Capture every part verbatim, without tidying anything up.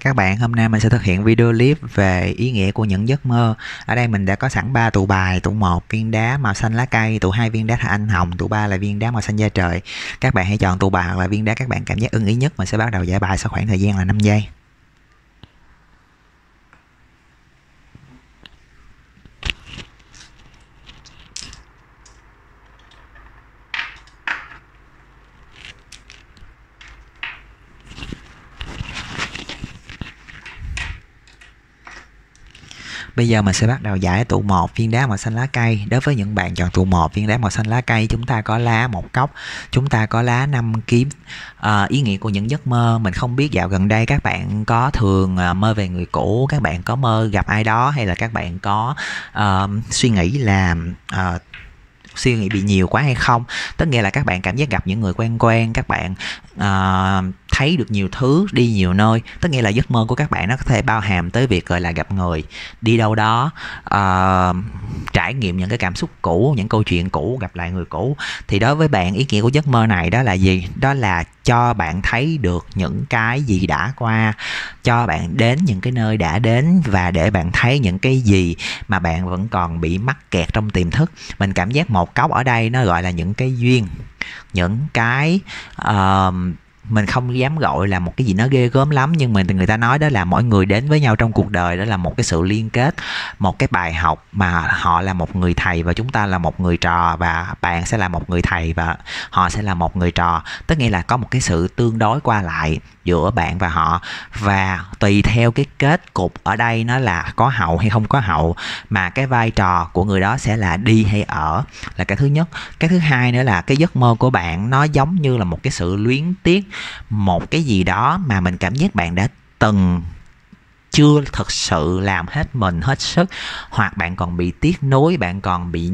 các bạn, hôm nay mình sẽ thực hiện video clip về ý nghĩa của những giấc mơ. Ở đây mình đã có sẵn ba tụ bài: tụ một viên đá màu xanh lá cây, tụ hai viên đá anh hồng, tụ ba là viên đá màu xanh da trời. Các bạn hãy chọn tụ bài hoặc là viên đá các bạn cảm giác ưng ý nhất. Mình sẽ bắt đầu giải bài sau khoảng thời gian là năm giây. Bây giờ mình sẽ bắt đầu giải tụ một viên đá màu xanh lá cây. Đối với những bạn chọn tụ một viên đá màu xanh lá cây, chúng ta có lá một cốc, chúng ta có lá năm kiếm. À, ý nghĩa của những giấc mơ, mình không biết dạo gần đây các bạn có thường uh, mơ về người cũ, các bạn có mơ gặp ai đó, hay là các bạn có uh, suy nghĩ là uh, suy nghĩ bị nhiều quá hay không. Tất nghĩa là các bạn cảm giác gặp những người quen quen, các bạn uh, thấy được nhiều thứ, đi nhiều nơi. Tất nghĩa là giấc mơ của các bạn nó có thể bao hàm tới việc gọi là gặp người, đi đâu đó, uh, trải nghiệm những cái cảm xúc cũ, những câu chuyện cũ, gặp lại người cũ. Thì đối với bạn, ý nghĩa của giấc mơ này đó là gì? Đó là cho bạn thấy được những cái gì đã qua, cho bạn đến những cái nơi đã đến, và để bạn thấy những cái gì mà bạn vẫn còn bị mắc kẹt trong tiềm thức. Mình cảm giác một cốc ở đây nó gọi là những cái duyên, những cái uh, mình không dám gọi là một cái gì nó ghê gớm lắm, nhưng mà người ta nói đó là mỗi người đến với nhau trong cuộc đời đó là một cái sự liên kết, một cái bài học, mà họ là một người thầy và chúng ta là một người trò, và bạn sẽ là một người thầy và họ sẽ là một người trò. Tức nghĩa là có một cái sự tương đối qua lại giữa bạn và họ, và tùy theo cái kết cục ở đây nó là có hậu hay không có hậu, mà cái vai trò của người đó sẽ là đi hay ở, là cái thứ nhất. Cái thứ hai nữa là cái giấc mơ của bạn nó giống như là một cái sự luyến tiếc, một cái gì đó mà mình cảm giác bạn đã từng chưa thực sự làm hết mình hết sức, hoặc bạn còn bị tiếc nuối, bạn còn bị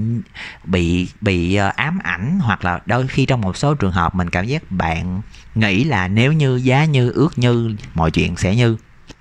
bị bị ám ảnh, hoặc là đôi khi trong một số trường hợp mình cảm giác bạn nghĩ là nếu như, giá như, ước như, mọi chuyện sẽ như.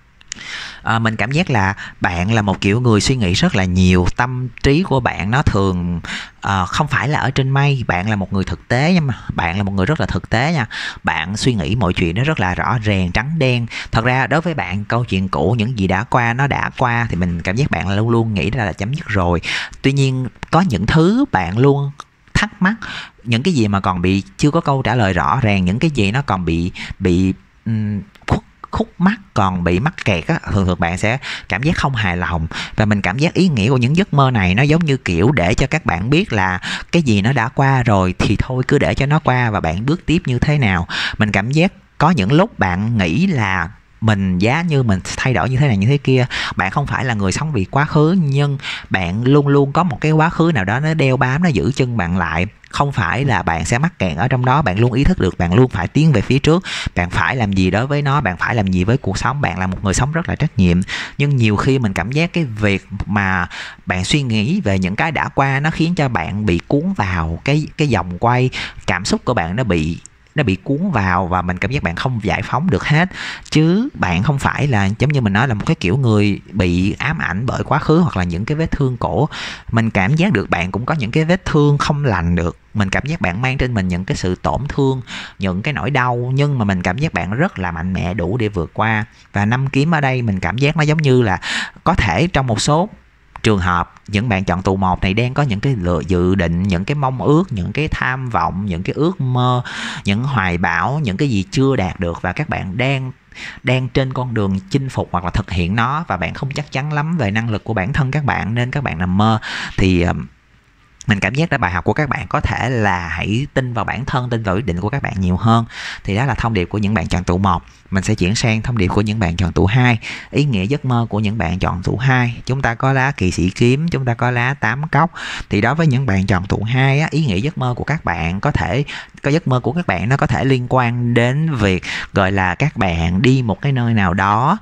À, mình cảm giác là bạn là một kiểu người suy nghĩ rất là nhiều, tâm trí của bạn nó thường uh, không phải là ở trên mây. Bạn là một người thực tế, nhưng mà bạn là một người rất là thực tế nha. Bạn suy nghĩ mọi chuyện nó rất là rõ ràng, trắng đen. Thật ra đối với bạn, câu chuyện cũ, những gì đã qua nó đã qua, thì mình cảm giác bạn luôn luôn nghĩ ra là chấm dứt rồi. Tuy nhiên có những thứ bạn luôn thắc mắc, những cái gì mà còn bị chưa có câu trả lời rõ ràng, những cái gì nó còn bị bị um, khúc mắc, còn bị mắc kẹt á, thường thường bạn sẽ cảm giác không hài lòng. Và mình cảm giác ý nghĩa của những giấc mơ này nó giống như kiểu để cho các bạn biết là cái gì nó đã qua rồi thì thôi cứ để cho nó qua, và bạn bước tiếp như thế nào. Mình cảm giác có những lúc bạn nghĩ là mình giá như mình thay đổi như thế này như thế kia. Bạn không phải là người sống vì quá khứ, nhưng bạn luôn luôn có một cái quá khứ nào đó nó đeo bám, nó giữ chân bạn lại. Không phải là bạn sẽ mắc kẹt ở trong đó, bạn luôn ý thức được bạn luôn phải tiến về phía trước, bạn phải làm gì đối với nó, bạn phải làm gì với cuộc sống. Bạn là một người sống rất là trách nhiệm. Nhưng nhiều khi mình cảm giác cái việc mà bạn suy nghĩ về những cái đã qua nó khiến cho bạn bị cuốn vào cái cái vòng quay, cảm xúc của bạn nó bị nó bị cuốn vào, và mình cảm giác bạn không giải phóng được hết. Chứ bạn không phải là, giống như mình nói, là một cái kiểu người bị ám ảnh bởi quá khứ hoặc là những cái vết thương cổ. Mình cảm giác được bạn cũng có những cái vết thương không lành được. Mình cảm giác bạn mang trên mình những cái sự tổn thương, những cái nỗi đau, nhưng mà mình cảm giác bạn rất là mạnh mẽ, đủ để vượt qua. Và năm kiếm ở đây mình cảm giác nó giống như là có thể trong một số trường hợp những bạn chọn tụ một này đang có những cái lựa dự định, những cái mong ước, những cái tham vọng, những cái ước mơ, những hoài bão, những cái gì chưa đạt được, và các bạn đang đang trên con đường chinh phục hoặc là thực hiện nó, và bạn không chắc chắn lắm về năng lực của bản thân các bạn nên các bạn nằm mơ. Thì mình cảm giác là bài học của các bạn có thể là hãy tin vào bản thân, tin vào quyết định của các bạn nhiều hơn. Thì đó là thông điệp của những bạn chọn tụ một. Mình sẽ chuyển sang thông điệp của những bạn chọn tụ hai. Ý nghĩa giấc mơ của những bạn chọn tụ hai, chúng ta có lá kỵ sĩ kiếm, chúng ta có lá tám cốc. Thì đối với những bạn chọn tụ hai á, ý nghĩa giấc mơ của các bạn có thể có giấc mơ của các bạn nó có thể liên quan đến việc gọi là các bạn đi một cái nơi nào đó,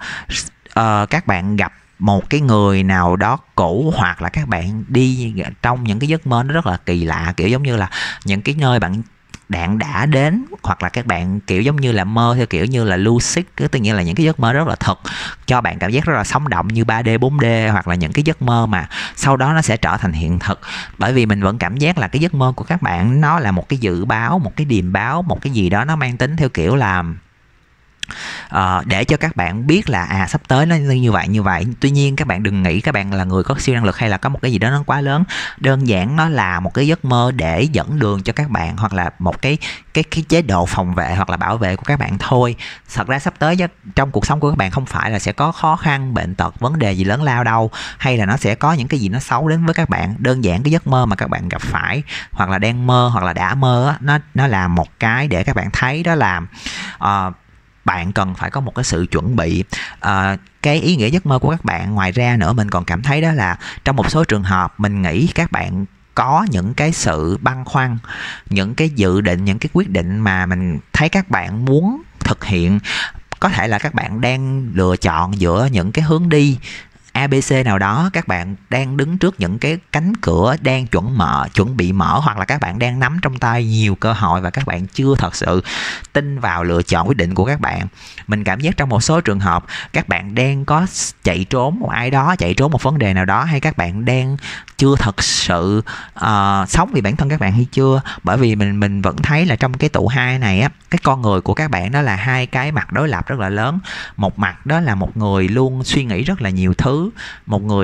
uh, các bạn gặp một cái người nào đó cũ, hoặc là các bạn đi trong những cái giấc mơ nó rất là kỳ lạ, kiểu giống như là những cái nơi bạn đạn đã đến, hoặc là các bạn kiểu giống như là mơ theo kiểu như là lucid, cứ tự nhiên là những cái giấc mơ rất là thật, cho bạn cảm giác rất là sống động như ba D, bốn D, hoặc là những cái giấc mơ mà sau đó nó sẽ trở thành hiện thực. Bởi vì mình vẫn cảm giác là cái giấc mơ của các bạn nó là một cái dự báo, một cái điềm báo, một cái gì đó nó mang tính theo kiểu là uh, để cho các bạn biết là à sắp tới nó như vậy như vậy. Tuy nhiên các bạn đừng nghĩ các bạn là người có siêu năng lực hay là có một cái gì đó nó quá lớn. Đơn giản nó là một cái giấc mơ để dẫn đường cho các bạn, hoặc là một cái cái cái chế độ phòng vệ hoặc là bảo vệ của các bạn thôi. Thật ra sắp tới trong cuộc sống của các bạn không phải là sẽ có khó khăn, bệnh tật, vấn đề gì lớn lao đâu, hay là nó sẽ có những cái gì nó xấu đến với các bạn. Đơn giản cái giấc mơ mà các bạn gặp phải hoặc là đang mơ hoặc là đã mơ á, nó nó là một cái để các bạn thấy đó là uh, bạn cần phải có một cái sự chuẩn bị. À, cái ý nghĩa giấc mơ của các bạn ngoài ra nữa, mình còn cảm thấy đó là trong một số trường hợp mình nghĩ các bạn có những cái sự băn khoăn, những cái dự định, những cái quyết định mà mình thấy các bạn muốn thực hiện. Có thể là các bạn đang lựa chọn giữa những cái hướng đi a bê xê nào đó, các bạn đang đứng trước những cái cánh cửa đang chuẩn mở, chuẩn bị mở, hoặc là các bạn đang nắm trong tay nhiều cơ hội và các bạn chưa thật sự tin vào lựa chọn quyết định của các bạn. Mình cảm giác trong một số trường hợp các bạn đang có chạy trốn một ai đó, chạy trốn một vấn đề nào đó, hay các bạn đang chưa thật sự uh, sống vì bản thân các bạn hay chưa. Bởi vì mình mình vẫn thấy là trong cái tụ hai này á, cái con người của các bạn đó là hai cái mặt đối lập rất là lớn. Một mặt đó là một người luôn suy nghĩ rất là nhiều thứ, một người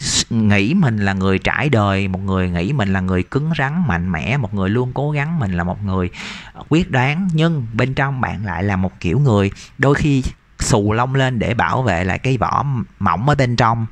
nghĩ mình là người trải đời, một người nghĩ mình là người cứng rắn mạnh mẽ, một người luôn cố gắng mình là một người quyết đoán. Nhưng bên trong bạn lại là một kiểu người đôi khi xù lông lên để bảo vệ lại cái vỏ mỏng ở bên trong.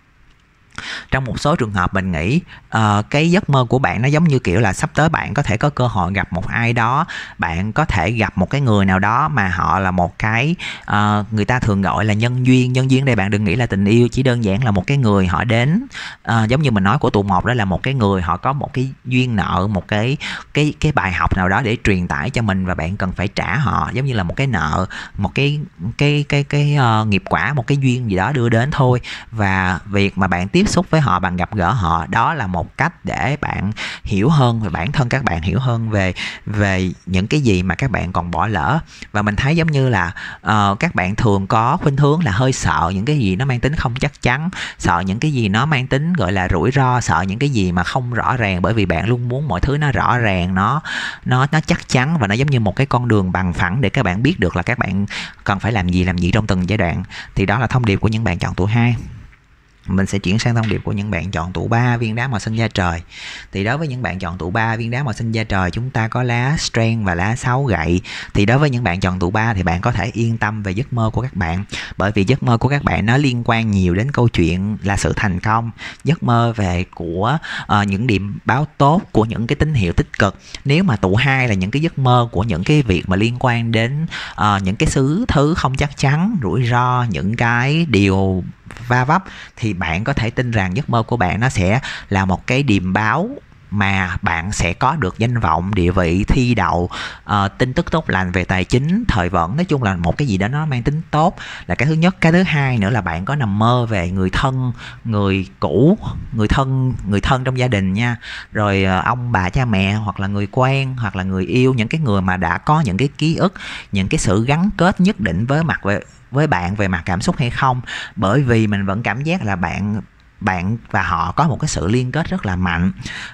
Trong một số trường hợp mình nghĩ uh, cái giấc mơ của bạn nó giống như kiểu là sắp tới bạn có thể có cơ hội gặp một ai đó, bạn có thể gặp một cái người nào đó mà họ là một cái uh, người ta thường gọi là nhân duyên. Nhân duyên đây bạn đừng nghĩ là tình yêu, chỉ đơn giản là một cái người họ đến, uh, giống như mình nói của tụ một, đó là một cái người họ có một cái duyên nợ, một cái cái cái bài học nào đó để truyền tải cho mình và bạn cần phải trả họ, giống như là một cái nợ, một cái cái cái cái, cái uh, nghiệp quả, một cái duyên gì đó đưa đến thôi. Và việc mà bạn tiếp xúc với họ, bạn gặp gỡ họ, đó là một cách để bạn hiểu hơn về bản thân các bạn, hiểu hơn về về những cái gì mà các bạn còn bỏ lỡ. Và mình thấy giống như là uh, các bạn thường có khuynh hướng là hơi sợ những cái gì nó mang tính không chắc chắn, sợ những cái gì nó mang tính gọi là rủi ro, sợ những cái gì mà không rõ ràng, bởi vì bạn luôn muốn mọi thứ nó rõ ràng, nó nó nó chắc chắn, và nó giống như một cái con đường bằng phẳng để các bạn biết được là các bạn cần phải làm gì làm gì trong từng giai đoạn. Thì đó là thông điệp của những bạn chọn tụ hai. Mình sẽ chuyển sang thông điệp của những bạn chọn tụ ba, viên đá màu xanh da trời. Thì đối với những bạn chọn tụ ba, viên đá màu xanh da trời, chúng ta có lá strength và lá sáu gậy. Thì đối với những bạn chọn tụ ba thì bạn có thể yên tâm về giấc mơ của các bạn, bởi vì giấc mơ của các bạn nó liên quan nhiều đến câu chuyện là sự thành công, giấc mơ về của uh, những điểm báo tốt, của những cái tín hiệu tích cực. Nếu mà tụ hai là những cái giấc mơ của những cái việc mà liên quan đến uh, những cái xứ thứ không chắc chắn, rủi ro, những cái điều va vấp, thì bạn có thể tin rằng giấc mơ của bạn nó sẽ là một cái điềm báo mà bạn sẽ có được danh vọng, địa vị, thi đậu, uh, tin tức tốt lành về tài chính, thời vận. Nói chung là một cái gì đó nó mang tính tốt là cái thứ nhất. Cái thứ hai nữa là bạn có nằm mơ về người thân, người cũ, người thân người thân trong gia đình nha, rồi uh, ông bà cha mẹ, hoặc là người quen, hoặc là người yêu, những cái người mà đã có những cái ký ức, những cái sự gắn kết nhất định với mặt về với bạn về mặt cảm xúc hay không. Bởi vì mình vẫn cảm giác là bạn bạn và họ có một cái sự liên kết rất là mạnh,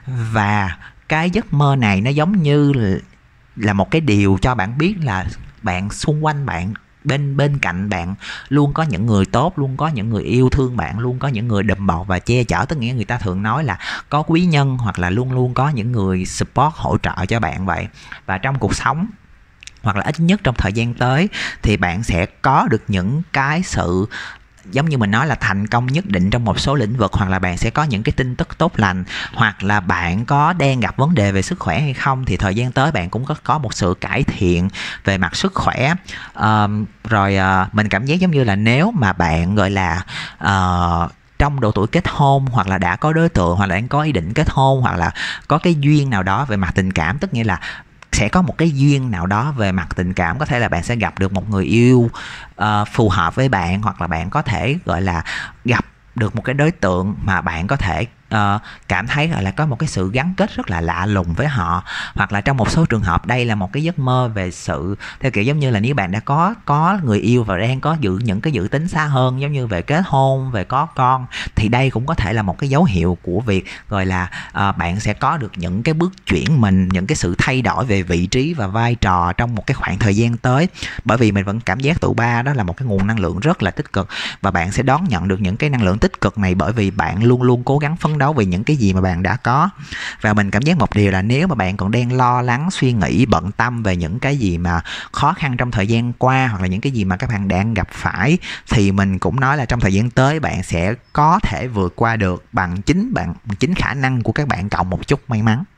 và cái giấc mơ này nó giống như là một cái điều cho bạn biết là bạn xung quanh bạn, bên bên cạnh bạn luôn có những người tốt, luôn có những người yêu thương bạn, luôn có những người đùm bọc và che chở. Tức nghĩa người ta thường nói là có quý nhân, hoặc là luôn luôn có những người support, hỗ trợ cho bạn vậy. Và trong cuộc sống, hoặc là ít nhất trong thời gian tới, thì bạn sẽ có được những cái sự giống như mình nói là thành công nhất định trong một số lĩnh vực, hoặc là bạn sẽ có những cái tin tức tốt lành, hoặc là bạn có đang gặp vấn đề về sức khỏe hay không, thì thời gian tới bạn cũng có có một sự cải thiện về mặt sức khỏe. À, rồi à, mình cảm giác giống như là nếu mà bạn gọi là à, trong độ tuổi kết hôn, hoặc là đã có đối tượng, hoặc là đang có ý định kết hôn, hoặc là có cái duyên nào đó về mặt tình cảm, tức nghĩa là sẽ có một cái duyên nào đó về mặt tình cảm. Có thể là bạn sẽ gặp được một người yêu uh, phù hợp với bạn, hoặc là bạn có thể gọi là gặp được một cái đối tượng mà bạn có thể uh, cảm thấy gọi là có một cái sự gắn kết rất là lạ lùng với họ. Hoặc là trong một số trường hợp đây là một cái giấc mơ về sự theo kiểu giống như là nếu bạn đã có có người yêu và đang có dự những cái dự tính xa hơn, giống như về kết hôn, về có con, thì đây cũng có thể là một cái dấu hiệu của việc gọi là uh, bạn sẽ có được những cái bước chuyển mình, những cái sự thay đổi về vị trí và vai trò trong một cái khoảng thời gian tới. Bởi vì mình vẫn cảm giác tụ ba đó là một cái nguồn năng lượng rất là tích cực, và bạn sẽ đón nhận được những cái năng lượng tích cực này bởi vì bạn luôn luôn cố gắng phấn đấu vì những cái gì mà bạn đã có. Và mình cảm giác một điều là nếu mà bạn còn đang lo lắng, suy nghĩ, bận tâm về những cái gì mà khó khăn trong thời gian qua, hoặc là những cái gì mà các bạn đang gặp phải, thì mình cũng nói là trong thời gian tới bạn sẽ có thể vượt qua được bằng chính bạn chính khả năng của các bạn cộng một chút may mắn.